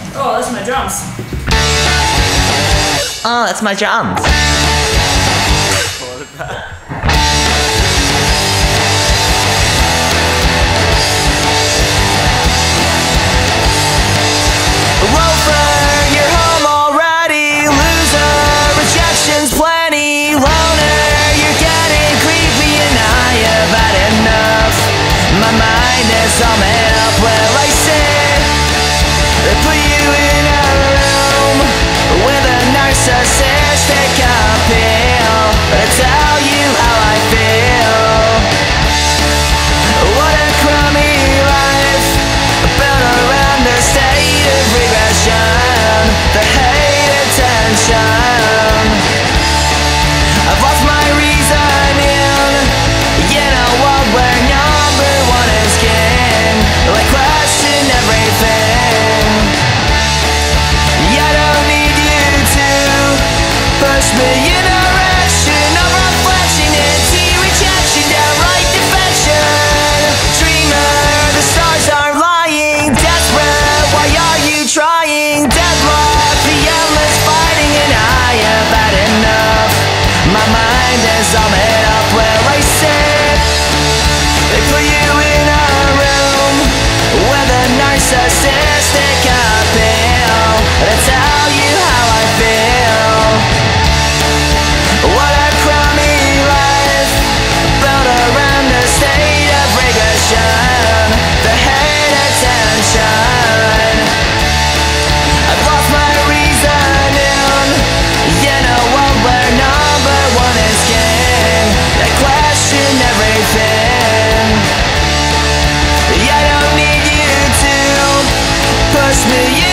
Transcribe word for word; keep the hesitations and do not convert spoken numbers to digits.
Oh, that's my drums. Oh, that's my drums. Loafer, you're home already. Loser, rejection's plenty. Loner, you're getting creepy and I have had enough. My mind is all made up where I sit. They put you in a room with a narcissistic appeal to tell you how I feel. What a crummy life built around a state of regression, the hate attention. I've lost my reason in, in a world where number one is king. I question everything. I don't need you to push me in a direction of reflection, anti-rejection, downright defection. Dreamer, the stars are lying. Desperate, why are you trying? Deadlock, the endless fighting, and I have had enough. My mind is all made up where I sit. They put you in a room with a narcissistic appeal to tell you how I feel. What a crummy life built around a state of regression, the hate attention. I've lost my reason in, in a world where number one is king. I question everything. I don't need you to push me